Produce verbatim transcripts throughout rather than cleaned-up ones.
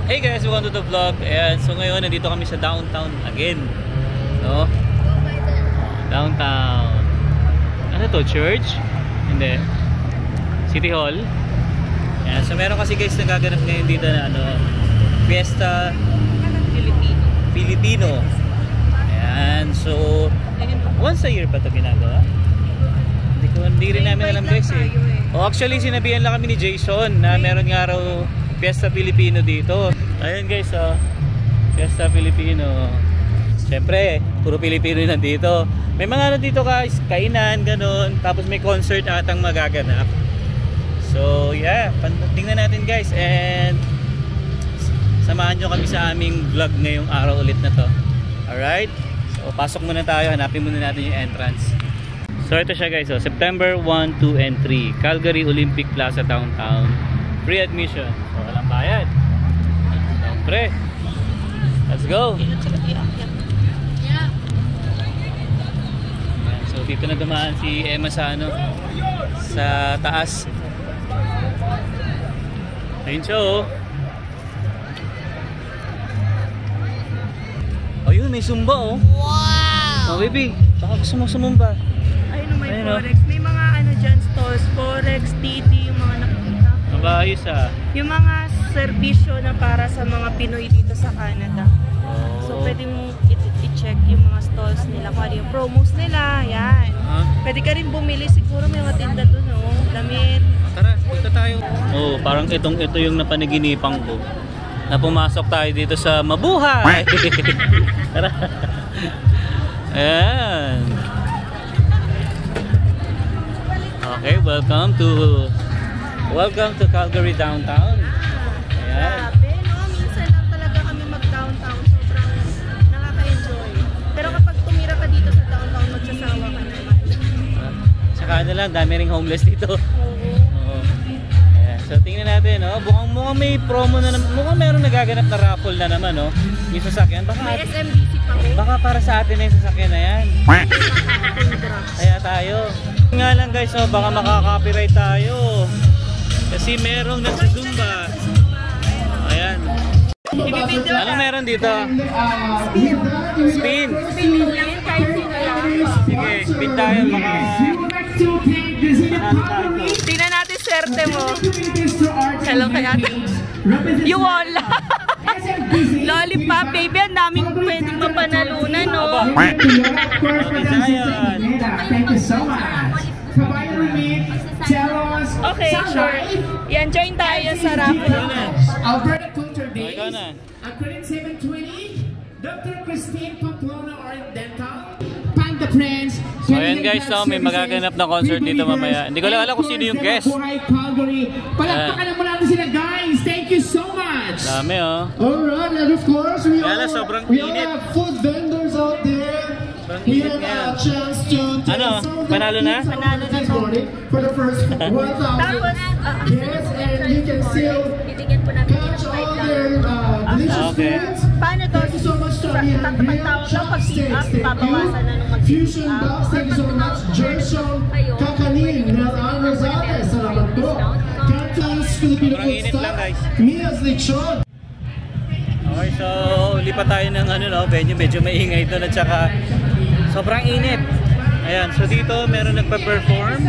Hey guys, welcome to the vlog. Ayan, so ngayon nandito kami sa downtown again. No? Downtown. Ano to? Church? Hindi. City Hall. Ayan, so meron kasi guys nagaganap ngayon dito na ano, Fiesta Filipino. Filipino. Ayan, so once a year pa ito ginagawa? Hindi ko, hindi rin namin alam guys eh. Oh, actually sinabihan lang kami ni Jason na meron nga raw Fiesta Filipino dito. Ayun guys, oh. Fiesta Filipino. Siyempre, puro Pilipino yun nandito. May mga ano dito guys, kainan, ganun. Tapos may concert atang magaganap. So yeah, tingnan natin guys. And samahan nyo kami sa aming vlog ngayong araw ulit na to. Alright? So pasok muna tayo, hanapin muna natin yung entrance. So ito siya guys, oh. September one, two, and three, Calgary Olympic Plaza Downtown. Free admission. So walang bayad. Siyempre. Let's go. Yeah. So dito na dumaan si Emma sa ano, sa taas. Ayun siya oh. Ayun, may sumba oh. Wow! Oh baby, baka gusto mo sumumba. Ayun oh, may Ayun, Forex. Oh. May mga ano dyan stalls. Forex, T T, yung mga nakikita. Mabayos ah. Yung mga serbisyo na para sa mga Pinoy dito sa Canada. Oh. So pwede mong i-check yung mga stalls nila. Kung ano yung promos nila. Yan. Huh? Pwede ka rin bumili. Siguro may mga tinda dun oh. Damit. Tara, punta tayo. Oh, parang itong ito yung napanaginipan ko. Na pumasok tayo dito sa mabuhay. Tara. Ayan. Okay, welcome to Welcome to Calgary Downtown. Ayan. Grabe, no? Minsan lang talaga kami mag-downtown. Sobrang nakaka-enjoy. Pero kapag tumira ka dito sa downtown, magsasawa ka naman. Saka ano lang, dami ring homeless dito. Oo. Oo. Ayan. So tingnan natin, no? Mukhang, mukhang may promo na naman. Mukhang meron nagaganap na raffle na naman, no? Yung sasakyan. Baka, May S M D C pa ko. baka para sa atin na yung sasakyan na yan. Kaya tayo. Nga lang guys, oh, baka makaka-copyright tayo. Kasi merong nagsusumba. Ayan. Ano meron dito? Spin. Spin lang kahit sino lang. Sige, spin tayo. Baka... Tingnan natin swerte mo. Hello kaya. You wala. Lollipop baby, ang daming pwedeng mapanalunan, no? Bisayan. Thank you so much. Okay, sure. Yan, join tayo sa raffle. Alberta Coulter Days. Ikaw na. Accredit seven twenty. Doctor Christine Pamplona Art Dental. Panda Prince. So ayan guys, no, may magaganap na concert dito mamaya. Hindi ko lang alam kung sino yung guest. Calgary. Palakpakan naman natin sila guys. Thank you so much. Dami oh. Alright, and of course we Kaya all, lang, sobrang we all init. have food vendors out there. Sobrang We init have ngayon. a chance to taste Ano? some of the Panalo na? pizza Panalo na this to. morning for the first one thousand. Tapos, uh, Yes, and you can still bibigyan po natin catch all their uh, delicious Okay. foods. paano to? Thank you so much, Tony. Sa pagtawag daw, pag pick up, babawasan na nung mag-pick Fusion up. Box, thank you so much. Gerson Kakanin, Nalan Rosales, salamat po. Canton's Filipino Sobrang Food init lang, Stop, guys. Mia's Lechon. Okay, so lipat tayo ng ano, no, venue. Medyo maingay doon at saka sobrang init. Ayan, so dito meron nagpa-perform.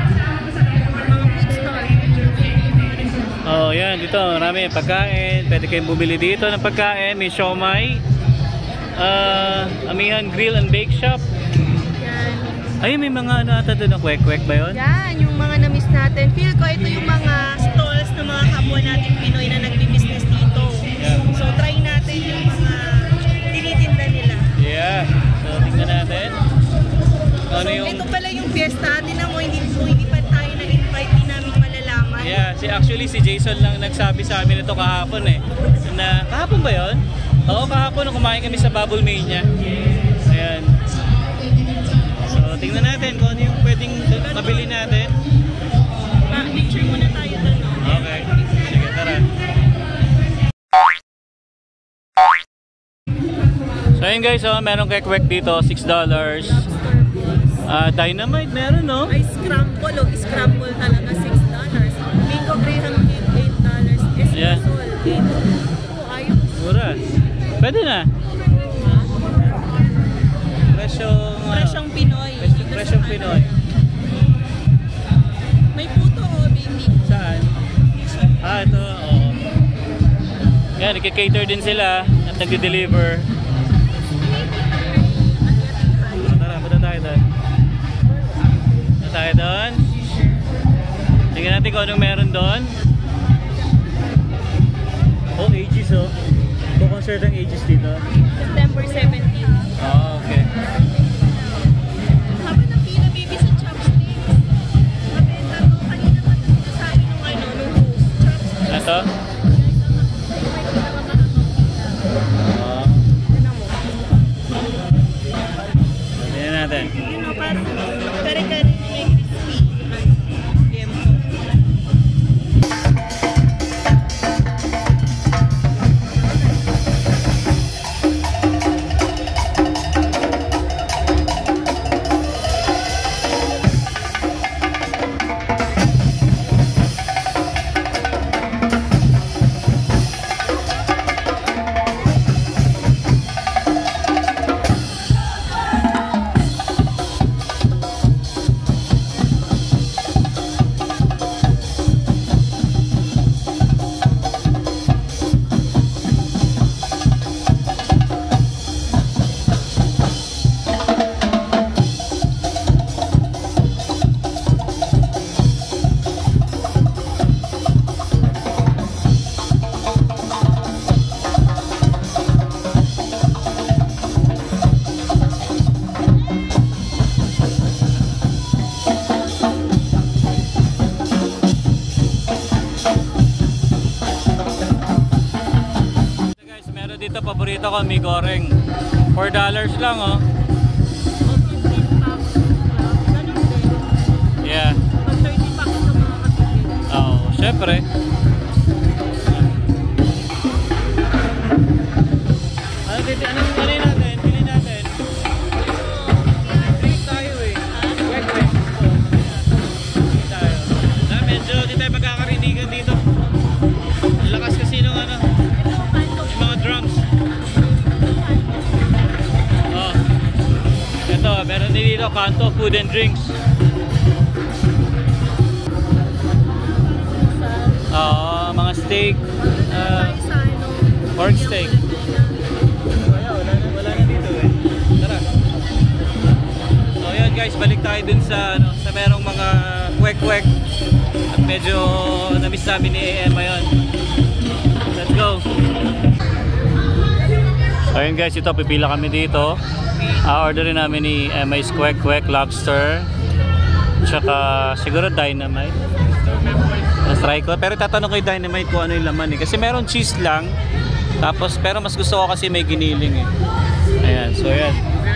Oh, yan, dito marami pagkain. Pwede kayong bumili dito ng pagkain. May siomai, uh, Amihan Grill and Bake Shop. Yan. Ay, may mga ano ata doon, kwek-kwek ba yun? Yan, yung mga na-miss natin. Feel ko ito yung mga stalls ng mga kapwa natin Pinoy na nagbi-business dito. Yeah. So try natin yung mga tinitinda nila. Yeah, so tingnan natin. Ano So yung... ito pala yung fiesta. Tinan mo, hindi, kung hindi pa tayo na-invite, di namin malalaman. Yeah, si actually si Jason lang nagsabi sa amin ito kahapon eh. Na kahapon ba 'yon? Oo, kahapon nung kumain kami sa Bubble Mania. Ayan. So, tingnan natin kung ano yung pwedeng mabili natin. Ah, picture muna tayo doon. No? Okay. Sige, tara. So, ayun guys, oh, merong kwek-kwek dito, six dollars. Uh, dynamite meron, no? Ay, scramble. Oh, scramble talaga, six dollars. Bingo Graham cake, eight dollars. Yeah. Espresso, eight dollars. Oh, Mura. Pwede na. Presyong... ano? Presyong Pinoy. Presyong, presyong Pinoy. May puto o baby? Saan? Ah, ito. Oo. Yan, nagka-cater din sila at nagde-deliver. Tara, punta tayo doon. Punta tayo doon. Tingnan natin kung anong meron doon. Oh, ages oh. Ito concert ang ages dito. September seventeenth. Oh, okay. Haba ng pila baby sa chopsticks. Mabenta to. Kanina pa sabi nung ano, nung host. Chopsticks. Ito? Oh. Tignan mo. Tingnan natin. Yun o, parang kare-kare may crispy. Liempo. Dito paborito ko, mi goreng. four dollars lang oh. Yeah. Pag thirty packs ka makakatipid. Oo, syempre. Ano dito? Ano yung pili natin? Pili natin. Drink tayo eh. Wait, wait. Pili tayo. Na, medyo di tayo magkakarinigan dito. Ang lakas kasi nung ano. Yung mga drums. Oh. Ito, meron din dito Kanto Food and Drinks. Oo, mga steak. Uh, pork steak. Wala, wala na, wala na dito eh. Tara. So yun guys, balik tayo dun sa, ano, sa merong mga kwek-kwek. At medyo na-miss namin ni Emma yun. Let's go. Ayun guys, ito pipila kami dito. A-orderin namin ni Emma is kwek-kwek, lobster. Tsaka siguro dynamite. Try ko. Pero tatanong ko yung dynamite kung ano yung laman eh. Kasi meron cheese lang. Tapos, pero mas gusto ko kasi may giniling eh. Ayan, so ayan.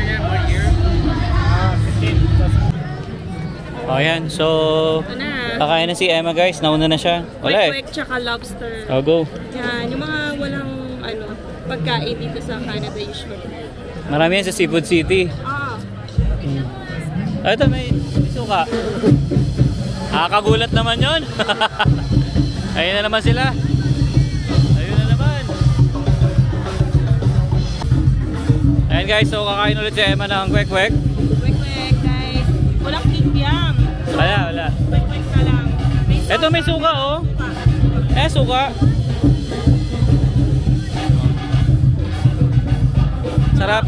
O ayan, so kakain na si Emma guys. Nauna na siya. Wala eh. Kwek-kwek tsaka lobster. O, go. Yan, yung mga walang ano, pagkain dito sa Canada usually. Marami yan sa Seafood City. Ah. Hmm. Ah, ito may, may suka. Nakakagulat naman yun. Ayun na naman sila. Ayun na naman. Ayan guys, so kakain ulit si Emma ng kwek-kwek. Kwek-kwek guys. Walang kikiam. Wala, wala. Kwek-kwek na lang. May Ito may suka oh. Eh, suka. Sarap.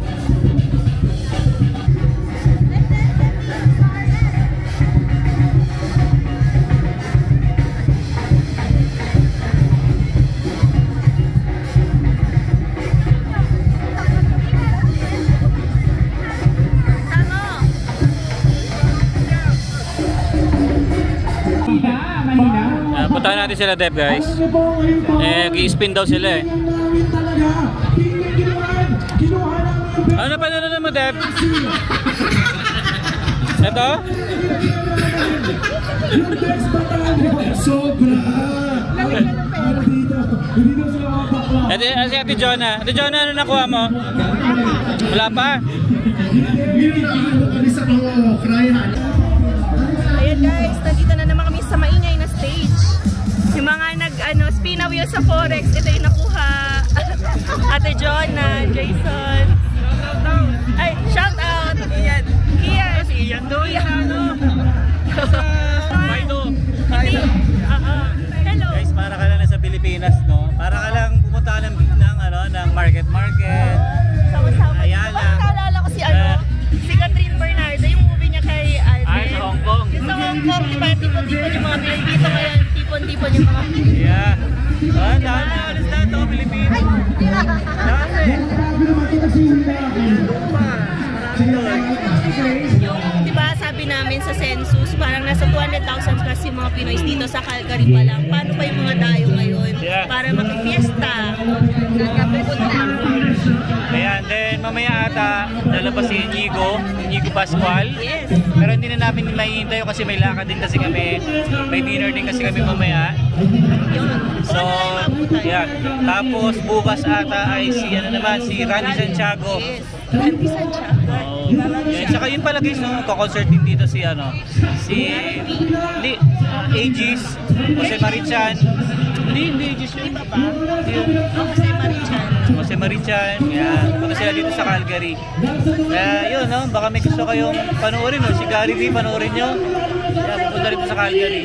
Uh, puntahan natin sila Deb guys. Eh, gi-spin daw sila eh. Ano na panonood mo Deb? Ito? Sobra! Ano dito? Hindi daw sila mga bakla. Ate, si Ate Jonah. Ate Jonah, ano nakuha mo? Wala pa? Hindi na kami sa krayan. Ayan guys, nandito na naman kami sa maingay na stage. Yung mga nag ano, spin a wheel sa Forex, ito yung nakuha. Ah, dahil na alis na ito, Pilipino. Dahil. Bago naman kita si Hilda. Yung, di ba, sabi namin sa census, parang nasa two hundred thousand plus yung mga Pinoy dito sa Calgary pa lang. Paano pa yung mga dayo ngayon? Yeah. Para makifiesta. Ayan, then mamaya ata lalabas si Inigo, Inigo Pascual. Yes. Pero hindi na namin mahihintay kasi may lakad din kasi kami. May dinner din kasi kami mamaya. Yun. So, yeah. Tapos bukas ata ay si ano naman, si Randy Santiago. Yes. Randy Santiago. Oh, yan. Saka yun pala guys, no, ko-concert din dito si ano, si hindi, uh, Aegis, Jose Marichan. Hindi, hindi Aegis yun. Iba pa? Oh, Jose Marichan. Jose Marichan, yan. Punta sila dito sa Calgary. Kaya yun, no, baka may gusto kayong panoorin, no? Si Gary V, panoorin nyo. Yan, pupunta rito sa Calgary.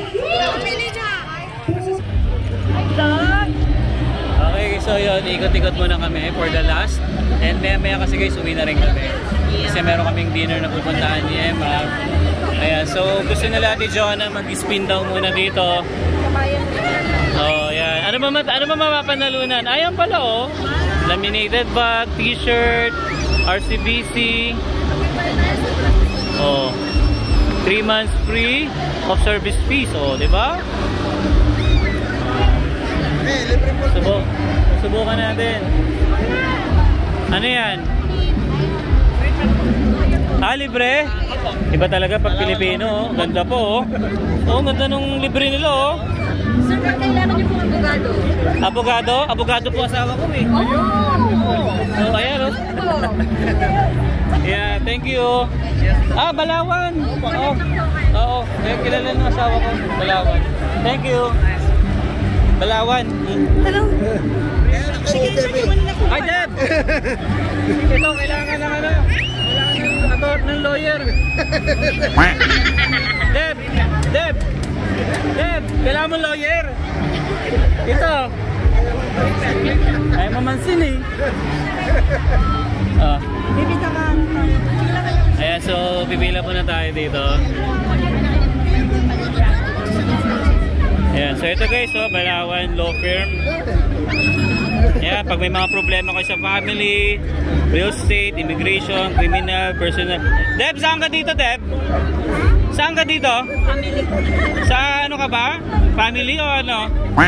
Okay, so yun, ikot-ikot muna kami for the last. And maya-maya kasi guys, uwi na rin kami. Kasi meron kaming dinner na pupuntahan ni Emma. Ayan, so gusto nila ni Jonah mag-spin daw muna dito. Oh, yan. Ano ba, ano ba mapapanalunan? Ayan pala, oh. Laminated bag, t-shirt, R C B C. Oh. three months free of service fees, oh, di ba? Subok. Subukan natin. Ano yan? Ah, libre? Iba talaga pag Pilipino, oh. Ganda po, oh. Oh, ganda nung libre nila, oh. Sir, kailangan niyo pong abogado. Abogado? Abogado po asawa ko, eh. Oh! Oh, ayan, oh. Yeah, thank you. Ah, Balawan. Oo. Oo, kaya kilala ng asawa ko. Balawan. Thank you. Balawan. Hello? Sige, sige mo nila Ay, Deb! Ito, kailangan ng ano? Kailangan ng ato ng lawyer. Deb! Deb! Deb! Kailangan mo lawyer. Ito. Ay, mamansin eh. Ah. Bibita ka. Ayan, so pipila po na tayo dito. Ayan, so ito guys, so Balawan Law Firm. Ayan, pag may mga problema kayo sa family, real estate, immigration, criminal, personal. Deb, saan ka dito, Deb? Saan ka dito? Family. Sa ano ka ba? Family o ano?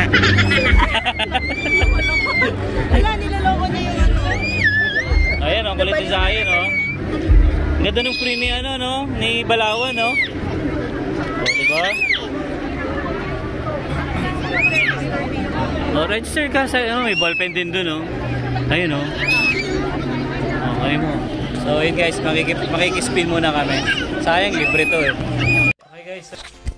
Ala, nilaloko niya yung ano. Ayan, ang kulit design, no? Ganda nung free ano, no? Ni Balawan, no? O, diba? O, register ka sa, ano, may ballpen din dun, no? Ayun, no? Okay mo. So, yun guys, makikip, makikispin muna kami. Sayang, libre to, eh. Okay guys.